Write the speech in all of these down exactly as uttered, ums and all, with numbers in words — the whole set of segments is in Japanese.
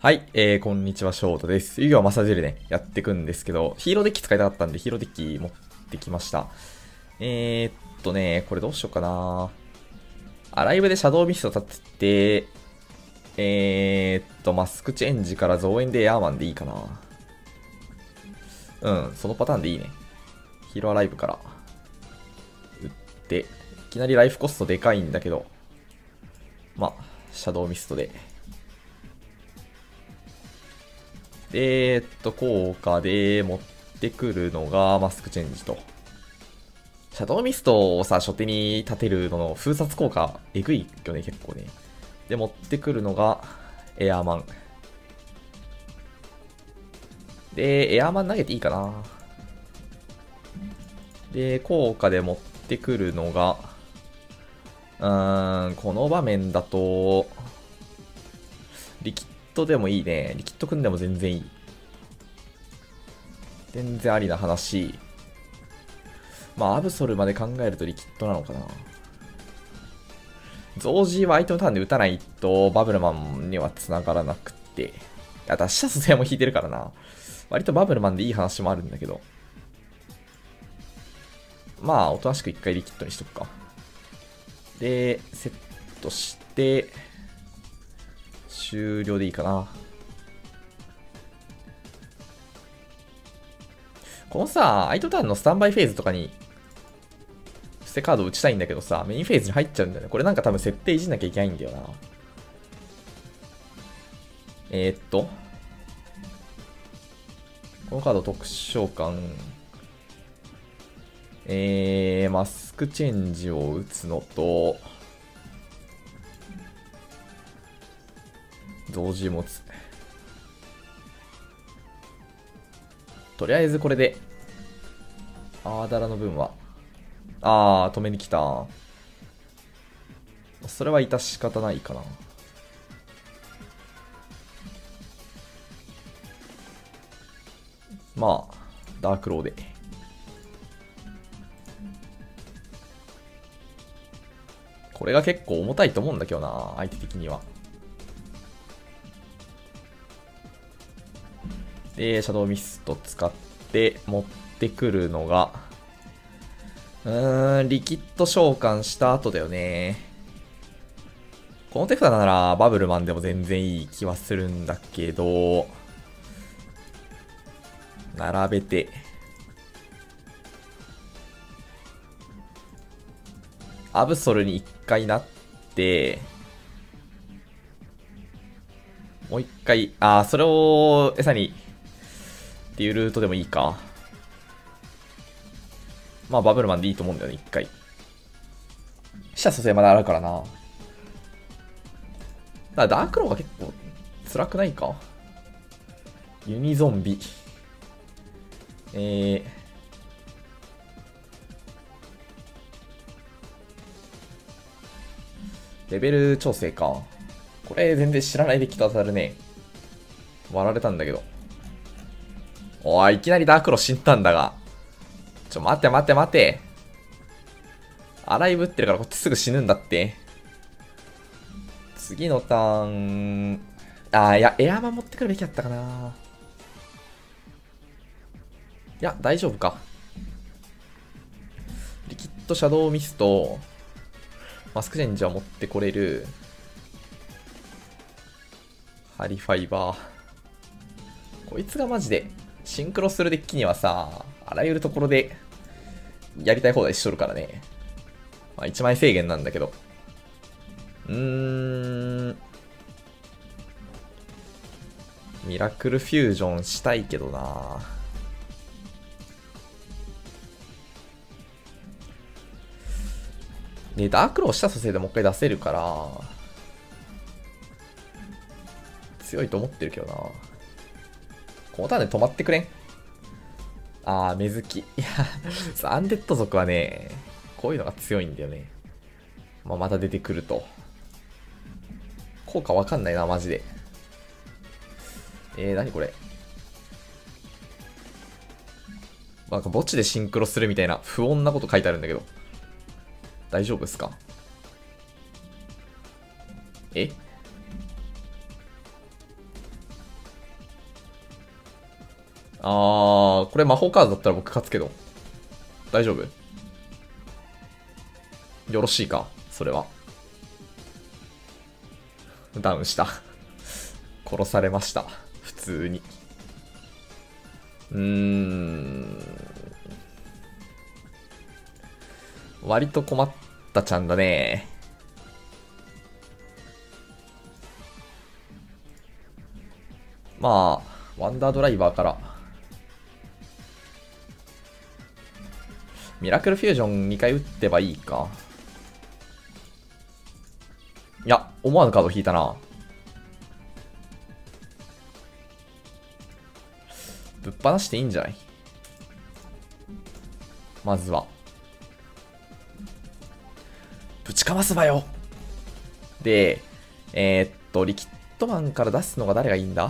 はい、えー、こんにちは、翔太です。遊戯はマサジルね、やっていくんですけど、ヒーローデッキ使いたかったんで、ヒーローデッキ持ってきました。えーっとね、これどうしようかな。アライブでシャドウミスト立てて、えーっと、マスクチェンジから増援でエアーマンでいいかな。うん、そのパターンでいいね。ヒーローアライブから、打って、いきなりライフコストでかいんだけど、まあ、シャドウミストで。で、えーっと、効果で持ってくるのがマスクチェンジと。シャドウミストをさ、初手に立てるのの封殺効果、えぐいよね、結構ね。で、持ってくるのが、エアーマン。で、エアーマン投げていいかな。で、効果で持ってくるのが、うーん、この場面だと、リキッドでもいいね。リキッド組んでも全然いい。全然ありな話。まあ、アブソルまで考えるとリキッドなのかな。ゾージーは相手のターンで打たないとバブルマンには繋がらなくて。あと、死者蘇生も引いてるからな。割とバブルマンでいい話もあるんだけど。まあ、おとなしく一回リキッドにしとくか。で、セットして、終了でいいかな。このさ、相手のターンのスタンバイフェーズとかに、捨てカード打ちたいんだけどさ、メインフェーズに入っちゃうんだよね。これなんか多分設定いじんなきゃいけないんだよな。えー、っと。このカード特殊召喚。えー、マスクチェンジを打つのと、同時持つ。とりあえずこれで、アーダラの分は、あー、止めに来た。それは致し方ないかな。まあ、ダークローで。これが結構重たいと思うんだけどな、相手的には。で、シャドウミスト使って持ってくるのが、うーん、リキッド召喚した後だよね。この手札ならバブルマンでも全然いい気はするんだけど、並べて、アブソルに一回なって、もう一回、あー、それを餌にっていうルートでもいいか。まあバブルマンでいいと思うんだよね、一回。死者蘇生まだあるからな。だからダークローが結構辛くないか。ユニゾンビ。えー。レベル調整か。これ全然知らないできた当たるね。割られたんだけど。おい、いきなりダークロー死んだんだが。ちょ、待って待って待って。アライブってるからこっちすぐ死ぬんだって。次のターン。あー、いや、エアーマン持ってくるべきだったかな。いや、大丈夫か。リキッドシャドウミスト、マスクチェンジは持ってこれる。ハリファイバー。こいつがマジで、シンクロするデッキにはさ、あらゆるところで、やりたい放題しとるからね。まあ、いちまい制限なんだけど。うーん。ミラクルフュージョンしたいけどな。で、ダークローした蘇生でもう一回出せるから、強いと思ってるけどな。このターンで止まってくれん？あー、目付き。いや、アンデッド族はね、こういうのが強いんだよね。まあ、また出てくると。効果わかんないな、マジで。えー、なにこれ。なんか墓地でシンクロするみたいな不穏なこと書いてあるんだけど。大丈夫ですか？えあー、これ魔法カードだったら僕勝つけど。大丈夫？よろしいかそれは。ダウンした。殺されました。普通に。うーん。割と困ったちゃんだね。まあ、ワンダードライバーから。ミラクルフュージョンにかい打ってばいいか。いや、思わぬカード引いたな。ぶっ放していいんじゃない？まずは。ぶちかますばよ。で、えー、っと、リキッドマンから出すのが誰がいいんだ？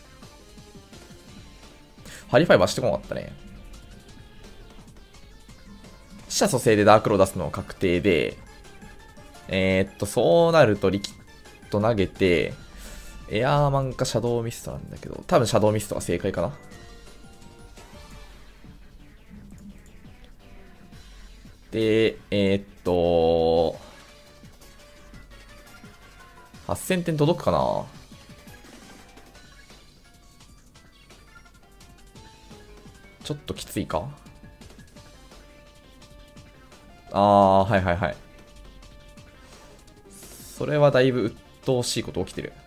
ハリファイバーしてこなかったね。死者蘇生でダークロー出すのは確定で、えー、っと、そうなるとリキッド投げて、エアーマンかシャドウミストなんだけど、多分シャドウミストが正解かな。で、えー、っと、はっせんてん届くかな。ちょっときついか。あー、はいはいはい。それはだいぶ鬱陶しいこと起きてる。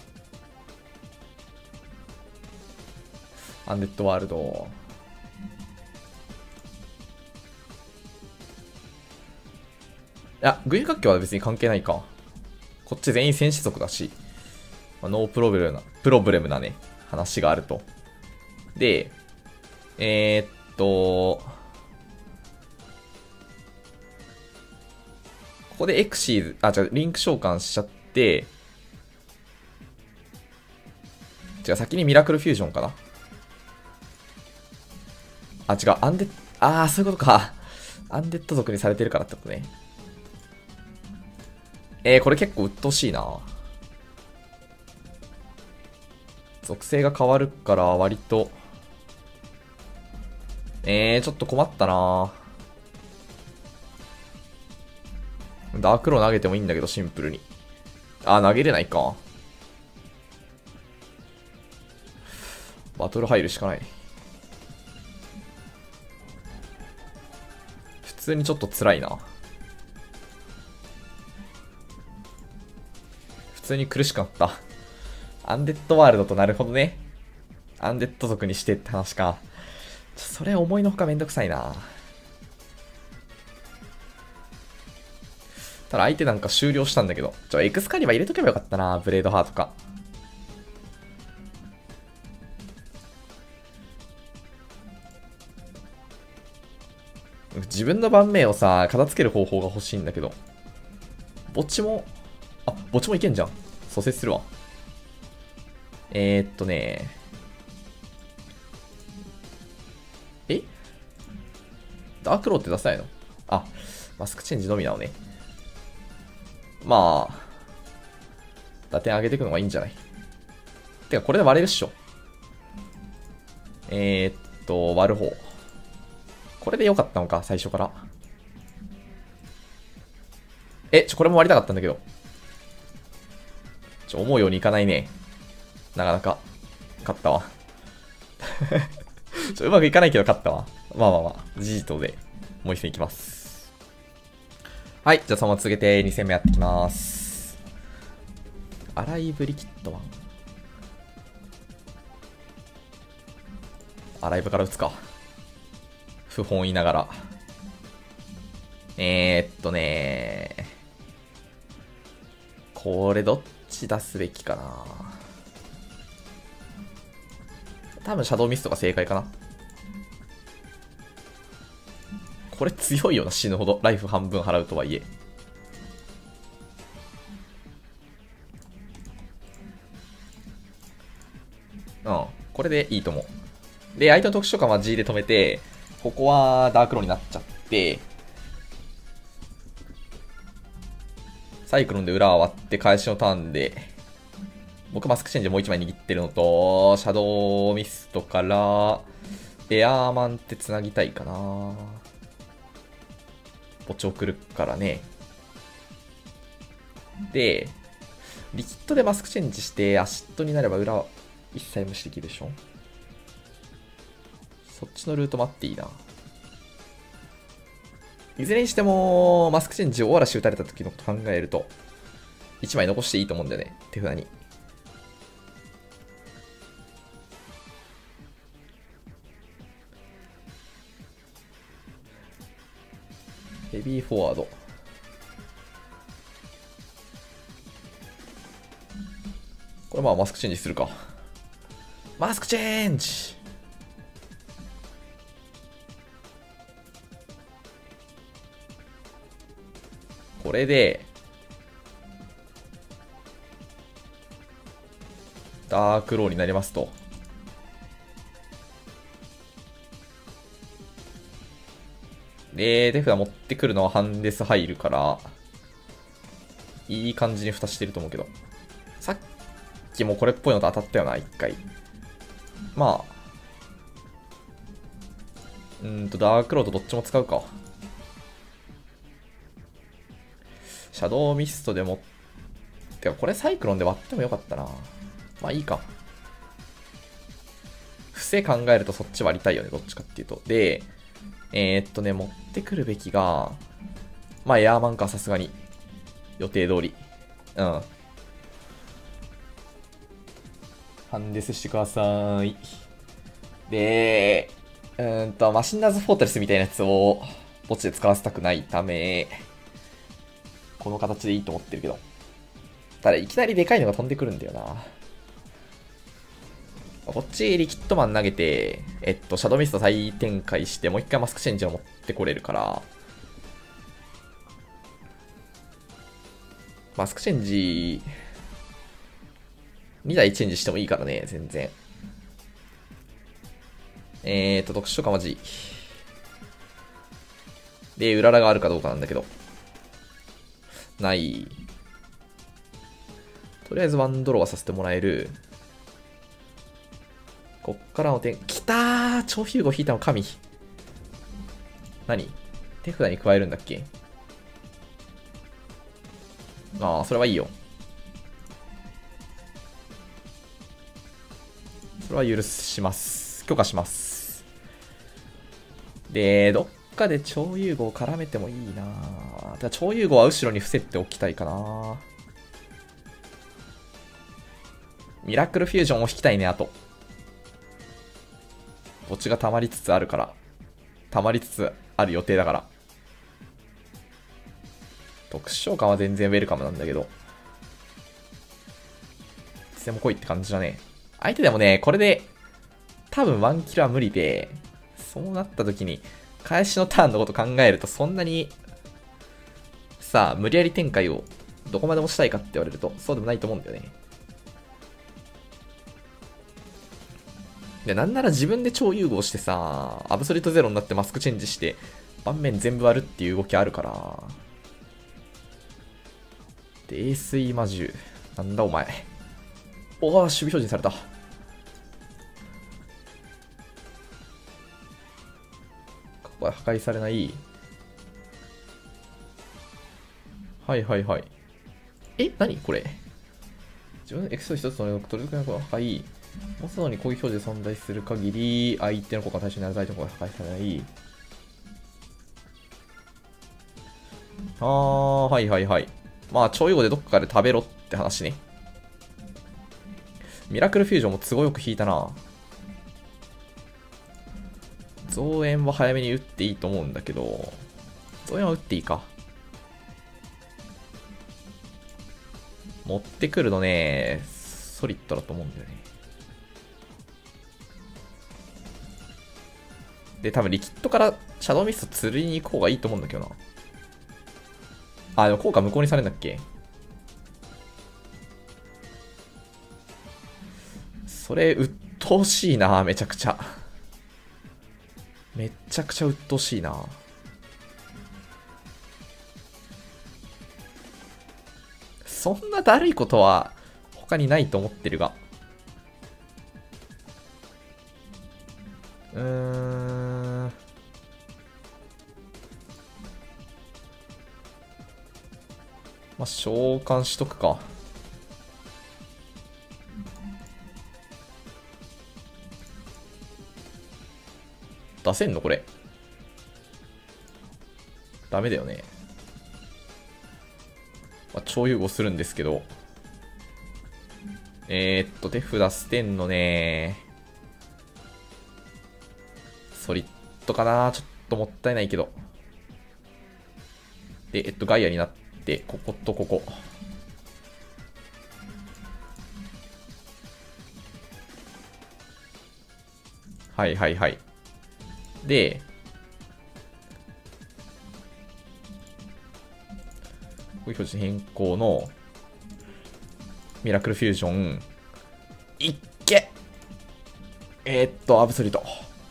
アンデッドワールド。いや、群雄割拠は別に関係ないか。こっち全員戦士族だし、まあ、ノープロブレムな、プロブレムなね、話があると。で、えー、っと、ここでエクシーズ、あ、じゃリンク召喚しちゃって、じゃあ先にミラクルフュージョンかな。あ、違う、アンデッ、あー、そういうことか。アンデッド族にされてるからってことね。えー、これ結構鬱陶しいな。属性が変わるから割と、えー、ちょっと困ったな。ダークロー投げてもいいんだけど、シンプルに。あー、投げれないか。バトル入るしかない。普通にちょっと辛いな。普通に苦しくなった。アンデッドワールドとなるほどね。アンデッド族にしてって話か。それ思いのほかめんどくさいな。ただ相手なんか終了したんだけど。ちょ、エクスカリバー入れとけばよかったな。ブレードハートか。自分の盤面をさ、片付ける方法が欲しいんだけど。墓地も、あ、墓地もいけんじゃん。蘇生するわ。えー、っとね。えダークローって出さないの？あ、マスクチェンジのみなのね。まあ、打点上げていくのがいいんじゃない？てか、これで割れるっしょ。えー、っと、割る方。これで良かったのか、最初から。え、ちょ、これも割りたかったんだけど。ちょ、思うようにいかないね。なかなか。勝ったわ。ちょ、うまくいかないけど勝ったわ。まあまあまあ、ジートでもう一戦いきます。はい、じゃあそのまま続けてに戦目やっていきます。アライブリキッドマン。アライブから打つか。不本意ながら。えー、っとねー。これどっち出すべきかな。多分シャドウミストが正解かな。これ強いよな、死ぬほど。ライフ半分払うとはいえ。うん。これでいいと思う。で、相手の特殊召喚は G で止めて、ここはダークローになっちゃって、サイクロンで裏を割って返しのターンで、僕マスクチェンジもう一枚握ってるのと、シャドウミストから、 エアーマンって繋ぎたいかな。墓地送るからね。で、リキッドでマスクチェンジしてアシッドになれば裏は一切無視できるでしょ。そっちのルート待っていいな。いずれにしても、マスクチェンジをオーラシ打たれた時のこと考えると、いちまい残していいと思うんだよね、手札に。ヘビーフォワード。これまあマスクチェンジするか。マスクチェンジ。これで、ダークローになりますと。で、手札持ってくるのはハンデス入るから、いい感じに蓋してると思うけど。さっきもこれっぽいのと当たったよな、一回。まあ。うーんと、ダークロードどっちも使うか。シャドウミストでも、てかこれサイクロンで割ってもよかったな。まあいいか。伏せ考えるとそっち割りたいよね、どっちかっていうと。で、えー、っとね、持ってくるべきが、まあエアーマンか、さすがに。予定通り。うん。ハンデスしてください。で、うーんと、マシンナーズフォートレスみたいなやつを墓地で使わせたくないため、この形でいいと思ってるけど。ただ、いきなりでかいのが飛んでくるんだよな。こっち、リキッドマン投げて、えっと、シャドウミスト再展開して、もう一回マスクチェンジを持ってこれるから、マスクチェンジ、にだいチェンジしてもいいからね、全然。えーっと、特殊とかマジ。で、うららがあるかどうかなんだけど。ない。とりあえずワンドローはさせてもらえる。こっからの点、きたー超ヒューゴ引いたの神。何手札に加えるんだっけ。ああ、それはいいよ。それは許します。許可します。で、どっかで超融合を絡めてもいいなぁ。だ超融合は後ろに伏せておきたいかな。ミラクルフュージョンを引きたいね、あと。墓地が溜まりつつあるから。溜まりつつある予定だから。特殊召喚は全然ウェルカムなんだけど。いつでも来いって感じだね。相手でもね、これで、多分ワンキルは無理で、そうなった時に、返しのターンのこと考えるとそんなに、さあ、無理やり展開をどこまでもしたいかって言われると、そうでもないと思うんだよね。で、なんなら自分で超融合してさ、アブソリュートゼロになってマスクチェンジして、盤面全部割るっていう動きあるから。で、エースイ魔獣。なんだお前。おー、守備表示された。ここは破壊されない。はいはいはい。え何これ。自分のエクソ一つの取り付けの破壊。モンスターに攻撃表示で存在する限り、相手の効果が対象になる相手の効果が破壊されない。あー、はいはいはい。まあ、超融合でどっかで食べろって話ね。ミラクルフュージョンも都合よく引いたな。増援は早めに打っていいと思うんだけど、増援は打っていいか。持ってくるのね、ソリッドだと思うんだよね。で、多分リキッドからシャドウミスト釣りに行く方がいいと思うんだけどな。あ、でも効果無効にされるんだっけ。それ、鬱陶しいな、めちゃくちゃ。めっちゃくちゃ鬱陶しいな。そんなだるいことは他にないと思ってるが。うーん。 まあ、召喚しとくか。出せんのこれ。ダメだよね。まあ、超融合するんですけど。えー、っと、手札捨てんのね。ソリッドかな、ちょっともったいないけど。で、えっと、ガイアになって、こことここ。はいはいはい。で、表示変更のミラクルフュージョン。いっけえー、っと、アブソリュート。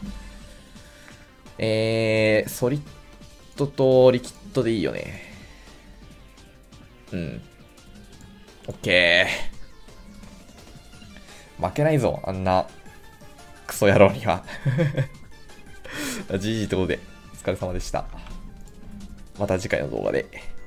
えー、ソリッドとリキッドでいいよね。うん。オッケー。負けないぞ、あんな、クソ野郎には。ジージー ってことで、お疲れ様でした。また次回の動画で。